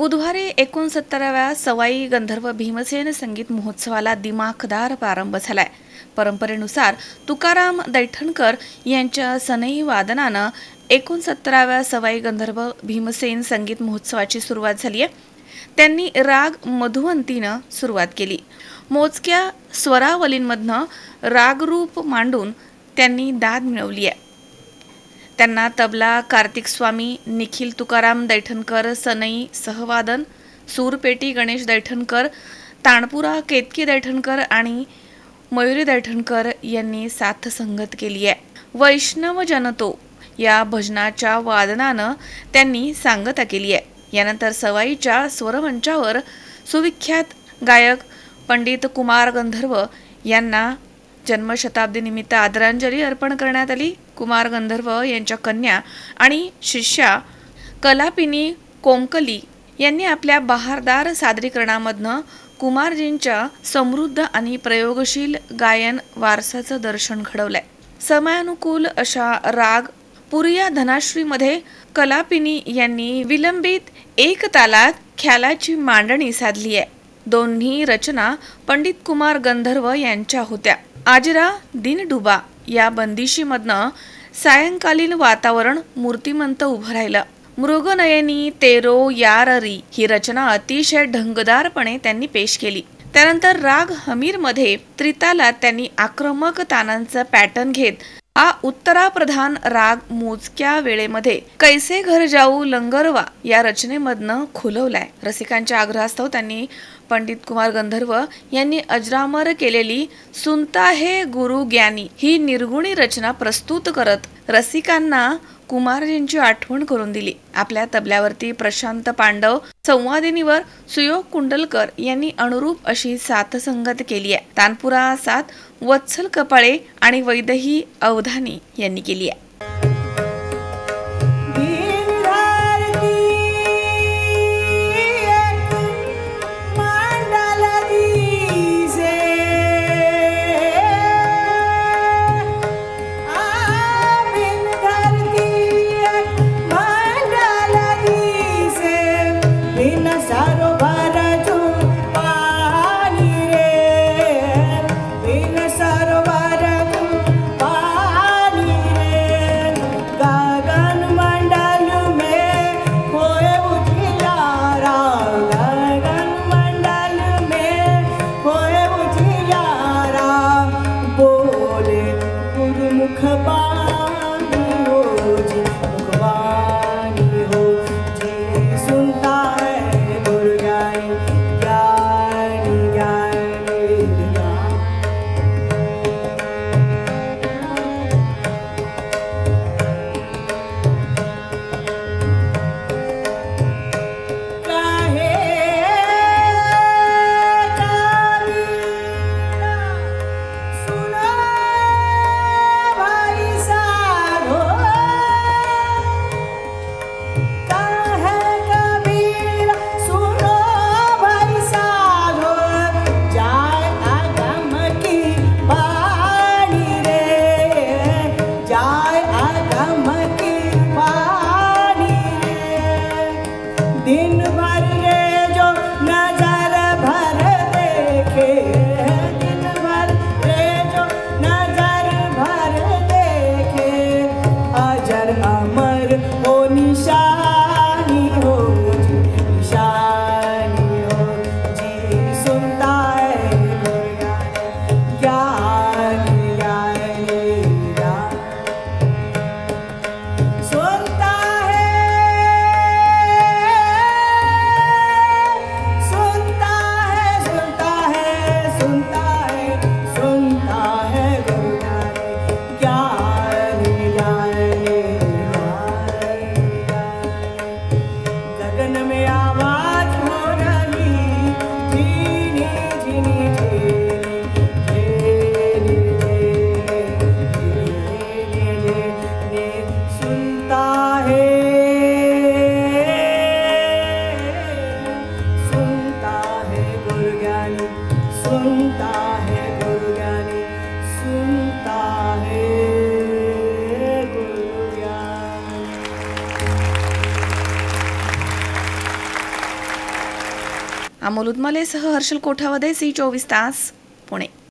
बुधवारी 69व्या सवाई गंधर्व भीमसेन संगीत महोत्सवाला दिमाखदार प्रारंभ झालाय। परंपरेनुसार तुकाराम दैठणकर यांच्या सनई वादनानं 69व्या सवाई गंधर्व भीमसेन संगीत महोत्सवाची सुरुवात झाली आहे। त्यांनी राग मधुवंतीनं सुरुवात केली। मोजक्या स्वरावलींमधनं रागरूप मांडून त्यांनी दाद मिळवली आहे। त्यांना तबला कार्तिक स्वामी, निखिल तुकाराम दैठणकर सनई सहवादन, सूरपेटी गणेश दैठणकर, ताणपुरा केतकी दैठणकर आणि मयुरी दैठणकर यांनी साथ संगत केली आहे। वैष्णव जनतो या भजनाच्या वादनानं त्यांनी सांगता केली आहे। यानंतर सवाईच्या स्वरमंचावर सुविख्यात गायक पंडित कुमार गंधर्व यांना जन्मशताब्दी निमित्त आदरांजली अर्पण करण्यात आली। कुमार गंधर्व यांच्या कन्या आणि शिष्या कलापिनी कोमकली यांनी आपल्या बहारदार सादरीकरणामधनं कुमारजींच्या समृद्ध आणि प्रयोगशील गायन वारसाचं दर्शन घडवलंय। समयानुकूल अशा राग पुरिया धनाश्रीमध्ये कलापिनी यांनी विलंबित एक तालात ख्यालाची मांडणी साधली आहे। दोन्ही रचना पंडित कुमार गंधर्व यांच्या होत्या। आजरा दिन डुबा या बंदिशीमधनं सायंकालीन वातावरण मूर्तिमंत उभं राहिलं। मृगनयनी तेरो याररी ही रचना अतिशय ढंगदारपणे त्यांनी पेश केली। त्यानंतर राग हमीरमध्ये त्रितालात त्यांनी आक्रमक तानांचा पॅटर्न घेत हा उत्तराप्रधान राग मोजक्या वेळेमध्ये कैसे घर जाऊ लंगरवा या रचनेमधनं खुलवलाय। रसिकांच्या आग्रहास्तव त्यांनी पंडित कुमार गंधर्व यांनी अजरामर केलेली सुनता है गुरु ज्ञानी ही निर्गुणी रचना प्रस्तुत करत रसिकांना कुमारजींची आठवण करून दिली। आपल्या तबल्यावरती प्रशांत पांडव, संवादिनीवर सुयोग कुंडलकर यांनी अनुरूप अशी साथ संगत केली आहे। तानपुरा साथ वत्सल कपाळे आणि वैदही अवधानी यांनी केली आहे। अमोल उदमलेसह हर्षल कोठावदे, सी 24 तास, पुणे.